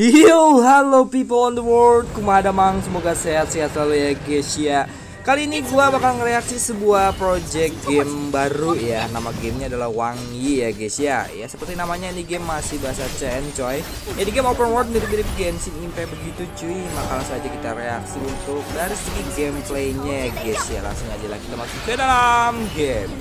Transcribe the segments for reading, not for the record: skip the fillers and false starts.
Yo, halo people on the world, kumada mang, semoga sehat-sehat selalu ya guys ya. Kali ini gua bakal ngereaksi sebuah project game baru ya. Nama gamenya adalah Wangi ya guys ya. Ya seperti namanya, ini game masih bahasa Chen coy. Ya di game open world mirip-mirip Genshin Impact begitu cuy. Maka langsung aja kita reaksi untuk dari segi gameplaynya guys ya. Langsung aja lah kita masuk ke dalam game.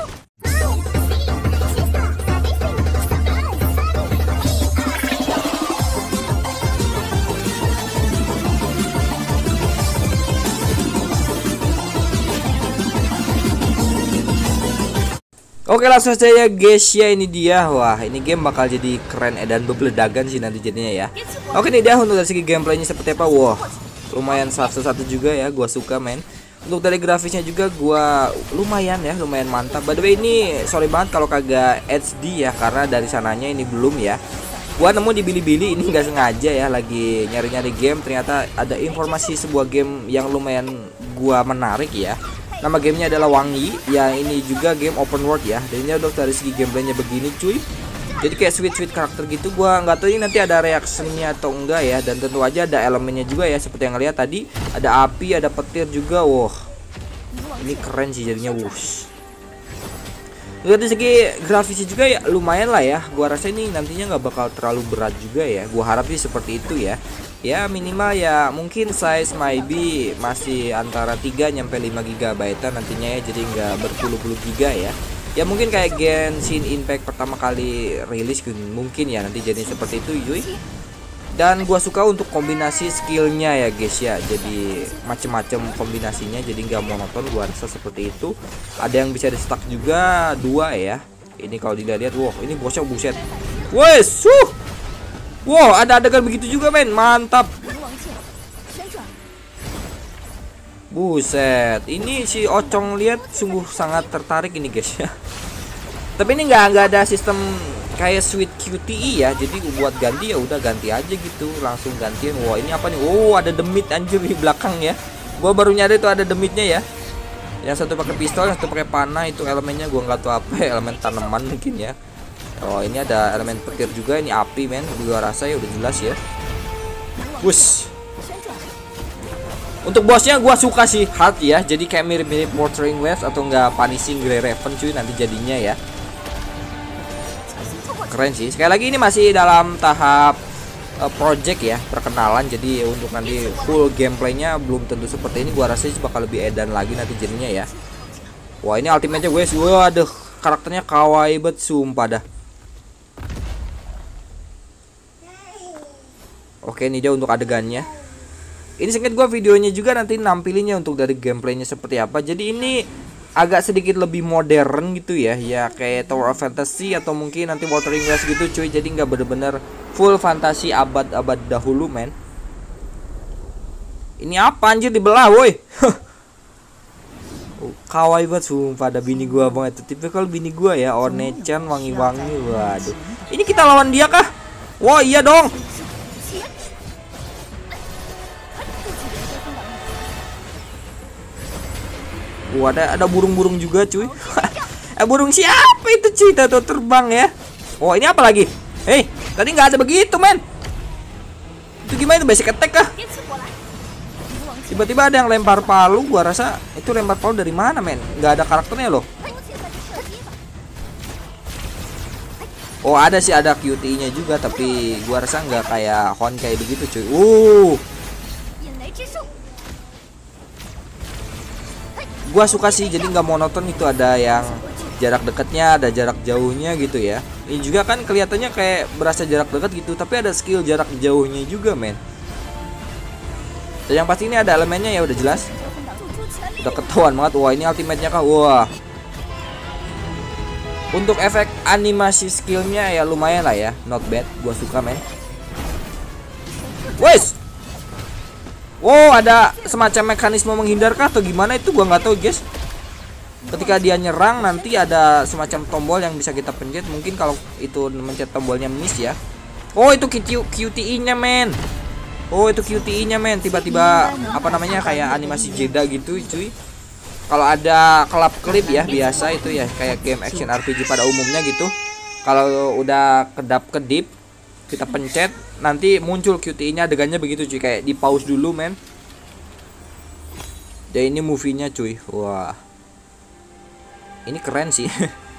Oke, langsung saja ya guys ya, ini dia. Wah, ini game bakal jadi keren dan bebeledagan sih nanti jadinya ya. Oke, ini dia untuk dari segi gameplaynya seperti apa. Wah, lumayan satu-satu juga ya, gua suka men. Untuk dari grafisnya juga gua lumayan mantap. By the way, ini sorry banget kalau kagak HD ya, karena dari sananya ini belum ya. Gua nemu di Bilibili, ini nggak sengaja ya, lagi nyari-nyari game, ternyata ada informasi sebuah game yang lumayan gua menarik ya. Nama gamenya adalah Wangi. Ya ini juga game open world ya. Dan ini udah dari segi gameplaynya begini cuy. Jadi kayak sweet karakter gitu. Gua nggak tahu ini nanti ada reaksinya atau enggak ya. Dan tentu aja ada elemennya juga ya. Seperti yang lihat tadi, ada api, ada petir juga. Wah, ini keren sih jadinya. Wush. Dari segi grafisnya juga ya lumayan lah ya. Gua rasa ini nantinya nggak bakal terlalu berat juga ya. Gua harap sih seperti itu ya. Ya minimal ya mungkin size maybe masih antara 3 nyampe 5 GB nantinya ya, jadi nggak berpuluh-puluh giga ya. Ya mungkin kayak Genshin Impact pertama kali rilis mungkin ya nanti jadi seperti itu yuy. Dan gua suka untuk kombinasi skillnya ya guys ya, jadi macem-macem kombinasinya, jadi nggak monoton. Gua rasa seperti itu. Ada yang bisa di stack juga 2 ya. Ini kalau dilihat, wow ini bosnya buset. Wes, wow, ada adegan begitu juga men, mantap. Buset, ini si Ocong lihat sungguh sangat tertarik ini guys ya. Tapi ini nggak ada sistem kayak Sweet QTE ya, jadi buat ganti ya udah ganti aja gitu, langsung gantiin. Wah ini apa nih? Oh ada demit anjir di belakang ya. Gua baru nyari tuh ada demitnya ya. Yang satu pakai pistol, yang satu pakai panah, itu elemennya gua nggak tahu apa, elemen tanaman mungkin ya. Oh ini ada elemen petir juga, ini api men, gua rasa ya udah jelas ya. Wush. Untuk bosnya gua suka sih hard ya, jadi kayak mirip-mirip Wuthering Waves atau enggak Punishing Grey Raven cuy nanti jadinya ya. Keren sih. Sekali lagi ini masih dalam tahap project ya, perkenalan, jadi untuk nanti full gameplaynya belum tentu seperti ini. Gua rasa sih bakal lebih edan lagi nanti jadinya ya. Wah ini ultimate-nya guys, waduh karakternya kawaii banget sumpah dah. Oke ini dia untuk adegannya. Ini singkat gua videonya juga nanti nampilinnya untuk dari gameplaynya seperti apa. Jadi ini agak sedikit lebih modern gitu ya. Ya kayak Tower of Fantasy atau mungkin nanti Wuthering Waves gitu cuy. Jadi nggak bener-bener full fantasi abad-abad dahulu men. Ini apa anjir dibelah woi. Kawaii banget sumpah, ada bini gua banget. Tipikal bini gua ya, One-chan wangi-wangi. Waduh. Ini kita lawan dia kah? Wah iya dong. Wah ada burung-burung juga cuy. Burung siapa itu cuy, tuh terbang ya. Oh ini apa lagi? Hei tadi nggak ada begitu men. Itu gimana itu, basic attack kah? Tiba-tiba ada yang lempar palu. Gua rasa itu lempar palu dari mana men, nggak ada karakternya loh. Oh ada sih, ada QTE nya juga, tapi gua rasa nggak kayak Honkai begitu cuy. Gua suka sih, jadi nggak monoton, itu ada yang jarak dekatnya, ada jarak jauhnya gitu ya. Ini juga kan kelihatannya kayak berasa jarak dekat gitu, tapi ada skill jarak jauhnya juga men. Dan yang pasti ini ada elemennya ya, udah jelas, udah ketahuan banget. Wah ini ultimate-nya kah? Wah. Untuk efek animasi skillnya ya lumayan lah ya, not bad, gua suka men. Wes. Wow ada semacam mekanisme menghindarkah atau gimana itu gua nggak tahu guys. Ketika dia nyerang nanti ada semacam tombol yang bisa kita pencet. Mungkin kalau itu mencet tombolnya miss ya. Oh itu QTE nya men. Oh itu QTE nya men. Tiba-tiba apa namanya kayak animasi jeda gitu cuy. Kalau ada kelap-kelip ya biasa itu ya, kayak game action RPG pada umumnya gitu. Kalau udah kedap-kedip kita pencet nanti muncul QTE-nya, adegannya begitu cuy, kayak di pause dulu men. Dan ini movie-nya cuy. Wah. Ini keren sih.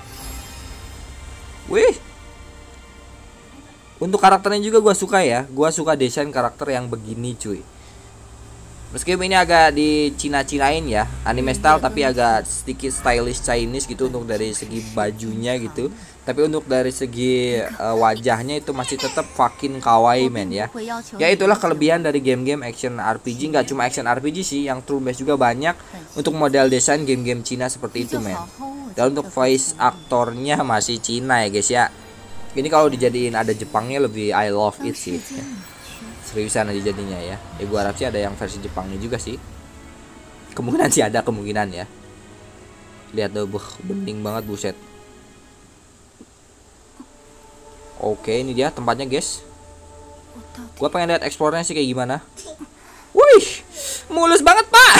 Wih. Untuk karakternya juga gua suka ya. Gua suka desain karakter yang begini cuy. Meskipun ini agak di Cina-cinain ya, anime style tapi agak sedikit stylish Chinese gitu untuk dari segi bajunya gitu. Tapi untuk dari segi wajahnya itu masih tetap fucking kawaii men ya. Ya itulah kelebihan dari game-game action RPG. Nggak cuma action RPG sih, yang turn based juga banyak untuk model desain game-game Cina seperti itu men. Dan untuk voice aktornya masih Cina ya guys ya. Ini kalau dijadiin ada Jepangnya lebih I love it sih. Seriusan aja jadinya ya. Ya gua harap sih ada yang versi Jepangnya juga sih. Kemungkinan sih ada, kemungkinan ya. Lihat tuh, bening banget buset. Oke, ini dia tempatnya guys. Gua pengen lihat explore-nya sih kayak gimana. Wih, mulus banget pak.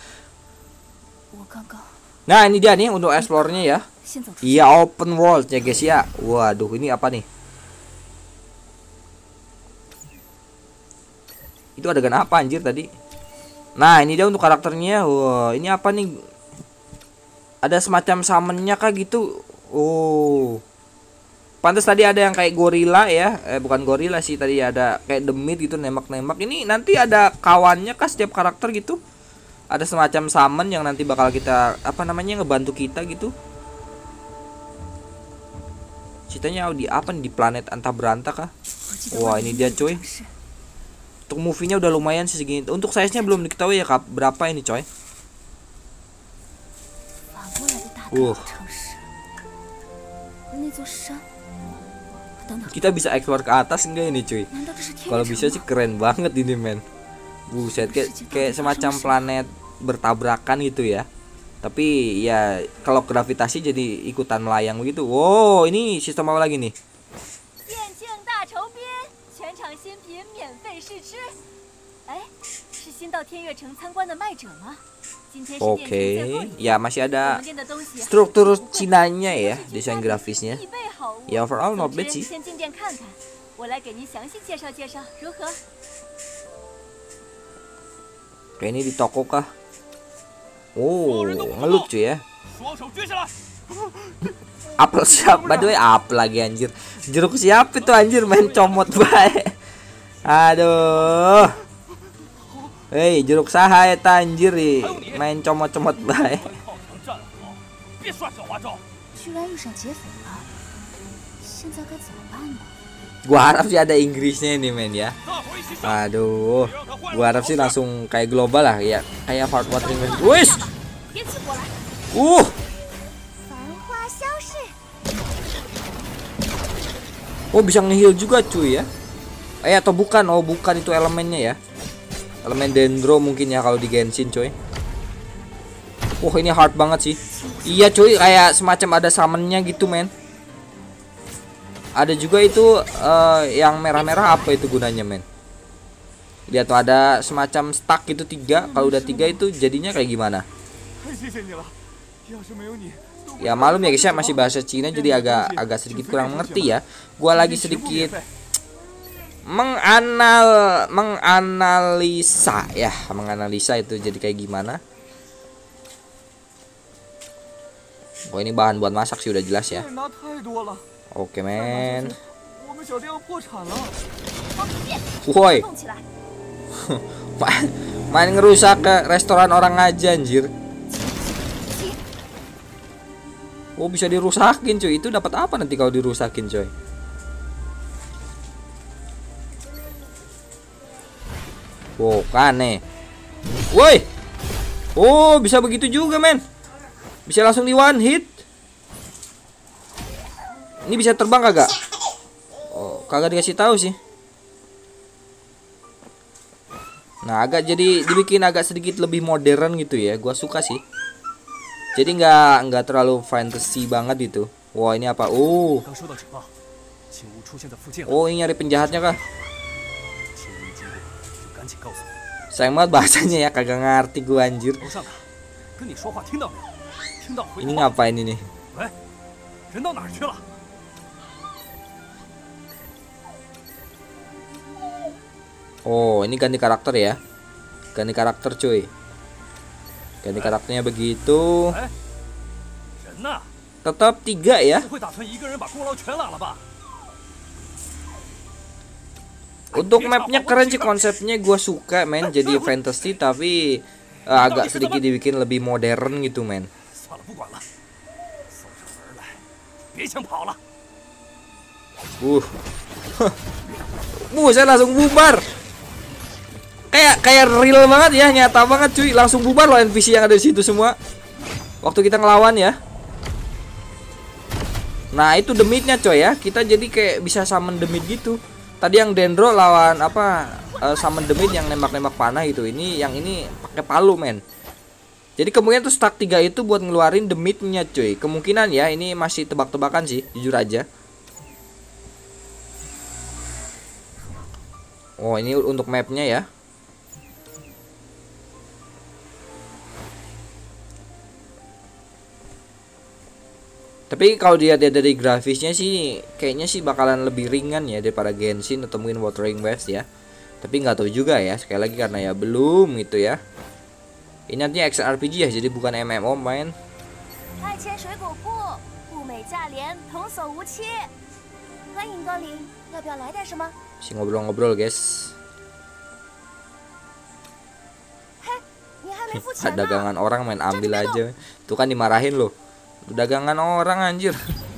Nah ini dia nih untuk explore-nya ya. Iya open world ya guys ya. Waduh ini apa nih? Itu adegan apa anjir tadi? Nah ini dia untuk karakternya. Wah ini apa nih? Ada semacam summonnya kah gitu. Oh, pantas tadi ada yang kayak gorila ya. Bukan gorila sih, tadi ada kayak demit gitu, nembak-nembak. Ini nanti ada kawannya kah setiap karakter gitu? Ada semacam summon yang nanti bakal kita apa namanya, ngebantu kita gitu. Ceritanya di apa nih, di planet Anta Beranta kah? Wah ini dia coy. Untuk movie-nya udah lumayan sih segini. Untuk size-nya belum diketahui ya kak, berapa ini coy. Kita bisa explore ke atas enggak ini cuy? Kalau bisa sih keren banget ini men. Buset, kayak semacam planet bertabrakan gitu ya. Tapi ya kalau gravitasi jadi ikutan melayang begitu. Wow, ini sistem apa lagi nih? Oke, ya masih ada struktur Cinanya ya, desain grafisnya. Ya overall not bad sih. Oke, ini di toko kah? Oh, ngelup cuy ya. Apel siap, by the way, apel lagi anjir. Jeruk siap itu anjir, main comot bae. Aduh. Hei, jeruk saha eta anjir, main comot-comot bae. Gua harap sih ada Inggrisnya ini men ya. Aduh, gua harap sih langsung kayak global lah ya, kayak Heart Watering. Wis. Oh bisa nge-heal juga cuy ya. Atau bukan? Oh bukan, itu elemennya ya. Elemen dendro mungkin ya kalau di Genshin coy. Wah ini hard banget sih. Iya cuy, kayak semacam ada summonnya gitu men. Ada juga itu yang merah-merah, apa itu gunanya men? Lihat tuh ada semacam stack itu 3. Kalau udah 3 itu jadinya kayak gimana? Ya malum ya guys ya, masih bahasa Cina jadi agak sedikit kurang mengerti ya. Gua lagi sedikit menganalisa itu jadi kayak gimana. Oh ini bahan buat masak sih udah jelas ya. Oke men. Woi. Main ngerusak ke restoran orang aja anjir. Oh bisa dirusakin cuy. Itu dapat apa nanti kalau dirusakin coy? Wow kan nih. Woi. Oh bisa begitu juga men. Bisa langsung di one hit. Ini bisa terbang kagak? Oh kagak dikasih tahu sih. Nah agak jadi dibikin agak sedikit lebih modern gitu ya. Gua suka sih. Jadi nggak terlalu fantasy banget gitu. Wah ini apa? Oh ini nyari penjahatnya kah? Sayang banget bahasanya ya, kagak ngerti gua anjir. Ini ngapain ini? Oh, ini ganti karakter ya. Ganti karakter cuy. Ganti karakternya begitu. Tetap 3 ya. Untuk mapnya keren sih, konsepnya gue suka men. Jadi fantasy tapi agak sedikit dibikin lebih modern gitu men. Saya langsung bubar. Kayak real banget ya, nyata banget cuy. Langsung bubar loh NPC yang ada di situ semua. Waktu kita ngelawan ya. Nah, itu demitnya coy ya. Kita jadi kayak bisa summon demit gitu. Tadi yang Dendro lawan apa summon demit yang nembak-nembak panah gitu. Ini yang ini pakai palu men. Jadi kemungkinan tuh stack 3 itu buat ngeluarin demitnya cuy. Kemungkinan ya, ini masih tebak-tebakan sih, jujur aja. Oh, ini untuk mapnya ya. Tapi kalau dia dari grafisnya sih kayaknya sih bakalan lebih ringan ya daripada Genshin atau mungkin Wuthering Waves ya. Tapi nggak tahu juga ya, sekali lagi karena ya belum gitu ya. Ini nantinya action RPG ya, jadi bukan MMO main. Si ngobrol-ngobrol guys. Dagangan orang main ambil aja. Tuh kan dimarahin loh. Dagangan orang anjir.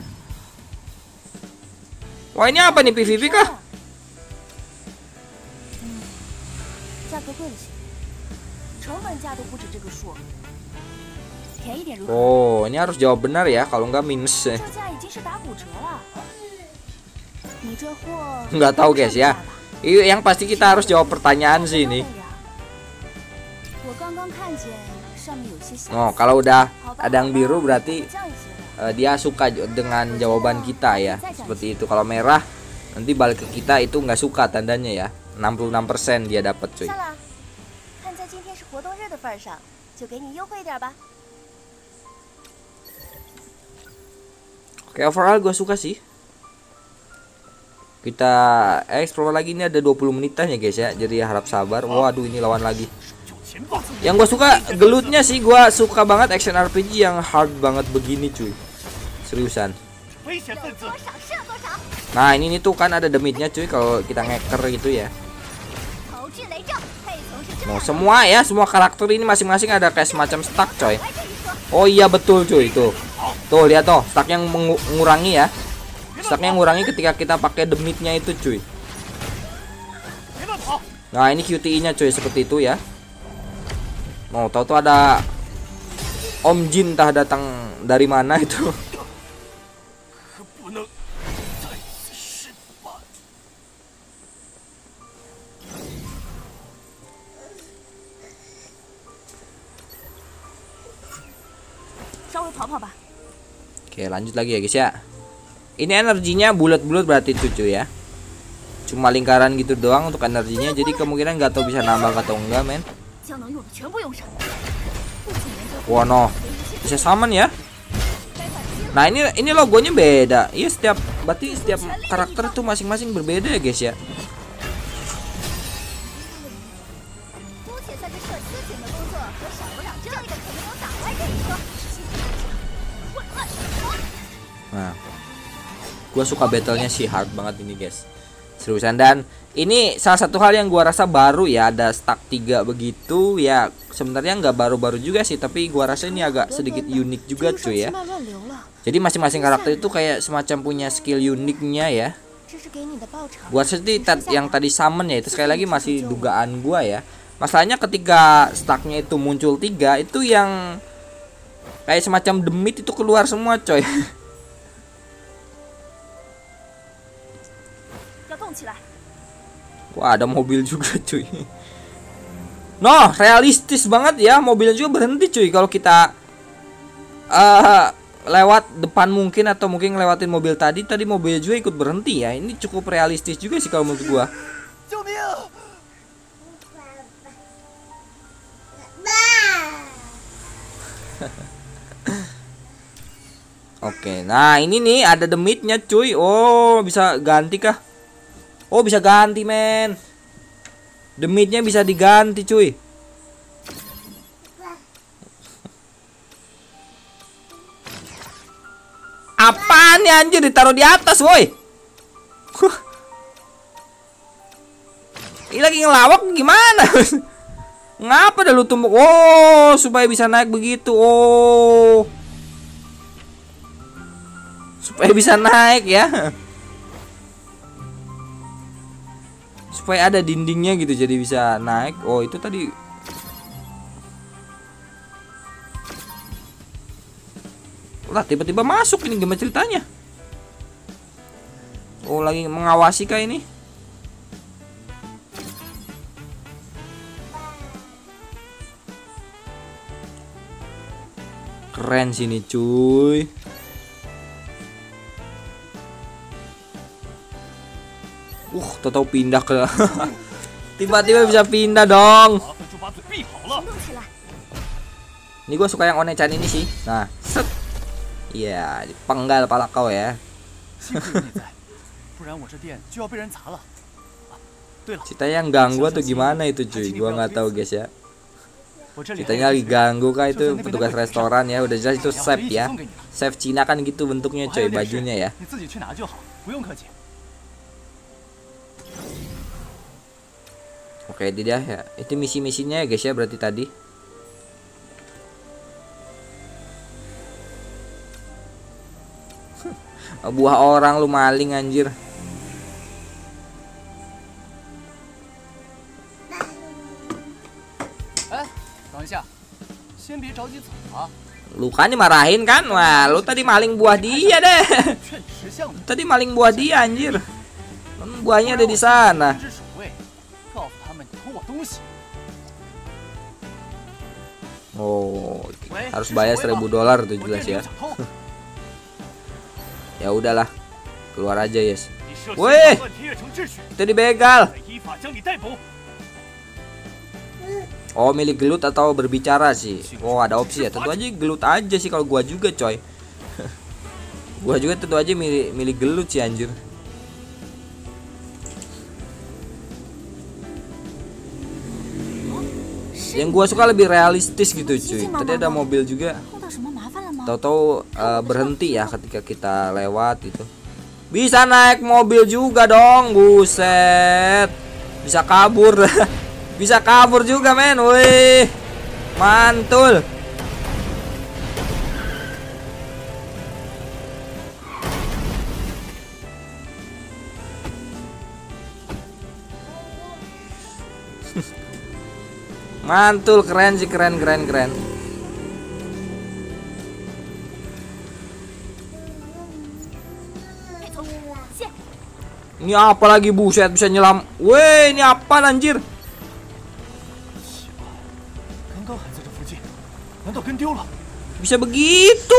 Wah, ini apa nih, PVP kah? Oh, ini harus jawab benar ya, kalau nggak minus. Nggak tahu guys ya. Yang pasti kita harus jawab pertanyaan sih ini. Oh, kalau udah ada yang biru berarti dia suka dengan jawaban kita ya. Seperti itu. Kalau merah nanti balik ke kita, itu nggak suka tandanya ya. 66% dia dapat cuy. Oke, overall gue suka sih. Kita explore lagi, ini ada 20 menitan ya guys ya. Jadi harap sabar. Waduh, ini lawan lagi. Yang gue suka gelutnya sih, gue suka banget action RPG yang hard banget begini cuy. Seriusan. Nah, ini tuh kan ada demitnya cuy kalau kita ngeker gitu ya. Nah, semua ya, semua karakter ini masing-masing ada kayak semacam stack coy. Oh iya betul cuy, tuh. Tuh lihat tuh, stack yang mengurangi ya. Stacknya ngurangi ketika kita pakai demitnya itu cuy. Nah, ini QTE-nya cuy, seperti itu ya. Mau tahu tuh ada Om Jin entah datang dari mana itu. Oke, lanjut lagi ya guys ya. Ini energinya bulat-bulat berarti cuy ya. Cuma lingkaran gitu doang untuk energinya, jadi kemungkinan nggak tahu bisa nambah atau enggak men. Wah no, bisa summon ya. Nah, ini logonya beda. Iya, berarti setiap karakter tuh masing-masing berbeda ya guys ya. Nah, gua suka battlenya sih, hard banget ini guys, seriusan. Dan ini salah satu hal yang gua rasa baru ya, ada stack 3 begitu ya. Sebenarnya nggak baru-baru juga sih, tapi gua rasa ini agak sedikit unik juga cuy ya. Jadi masing-masing karakter itu kayak semacam punya skill uniknya ya. Gua sedih yang tadi summon ya, itu sekali lagi masih dugaan gua ya. Masalahnya ketika stacknya itu muncul 3, itu yang kayak semacam demit itu keluar semua coy. Wah, ada mobil juga cuy. Noh, realistis banget ya, mobilnya juga berhenti cuy kalau kita lewat depan mungkin, atau mungkin ngelewatin mobil tadi mobilnya juga ikut berhenti ya. Ini cukup realistis juga sih kalau menurut gua. Oke, nah ini nih ada demitnya cuy. Oh, bisa ganti kah? Oh, bisa ganti men. Demitnya bisa diganti cuy. Apaan ya anjir, ditaruh di atas woi. Ini lagi ngelawak gimana? Ngapa dah lu tumbuk? Oh, supaya bisa naik begitu. Oh, supaya bisa naik ya. Supaya ada dindingnya gitu, jadi bisa naik. Oh, itu tadi. Lah, tiba-tiba masuk ini, gimana ceritanya? Oh, lagi mengawasi kah ini? Keren sini cuy. Tahu pindah ke tiba-tiba bisa pindah dong. Ini gue suka yang One-chan ini sih. Nah, set. Iya, dipenggal pala kau ya. Ceritanya yang ganggu atau gimana itu cuy? Gua nggak tahu guys ya. Ceritanya lagi ganggu kah itu petugas restoran ya. Udah jelas itu chef ya. Chef Cina kan gitu bentuknya coy, bajunya ya. Oke, dia ya. Itu misi-misinya ya guys ya, berarti tadi. Buah orang lu maling anjir. Lu kan dimarahin kan? Wah, lu tadi maling buah dia deh. Tadi maling buah dia anjir. Buahnya ada di sana. Oh, harus bayar $1000 tuh jelas ya. Ya udahlah, keluar aja yes. Weh, itu dibegal. Oh, milih gelut atau berbicara sih. Oh, ada opsi ya. Tentu aja gelut aja sih kalau gua juga coy. Gua juga tentu aja milih gelut sih anjir. Yang gua suka lebih realistis gitu cuy. Tadi ada mobil juga. Tahu-tahu berhenti ya ketika kita lewat itu. Bisa naik mobil juga dong, buset. Bisa kabur. Bisa kabur juga men. Wih, mantul. Mantul, keren sih, keren. Ini apa lagi buset, bisa nyelam. Weh, ini apa anjir? Bisa begitu.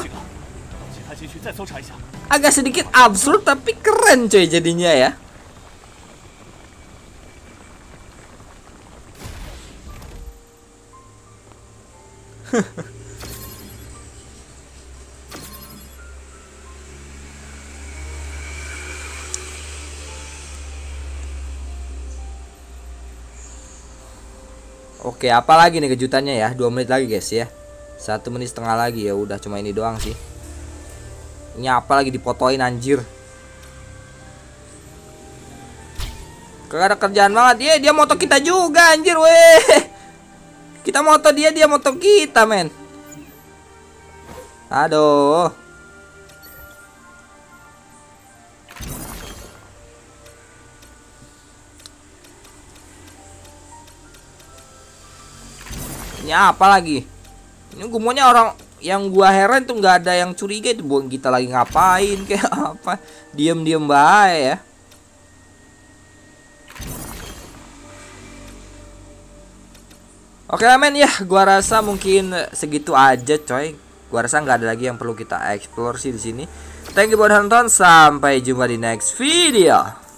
Agak sedikit absurd tapi keren coy jadinya ya. Oke, apa lagi nih kejutannya ya? 2 menit lagi guys ya. 1 menit setengah lagi ya. Udah cuma ini doang sih. Ini apa lagi dipotoin anjir? Kagak ada kerjaan banget. Dia moto kita juga anjir weh. Kita moto dia moto kita men. Aduh. Ini apa lagi? Ini gue maunya orang yang gua heran tuh nggak ada yang curiga itu buat kita lagi ngapain kayak apa. Diem baik ya. Oke men ya, gua rasa mungkin segitu aja coy. Gua rasa nggak ada lagi yang perlu kita explore sih di sini. Thank you buat nonton, sampai jumpa di next video.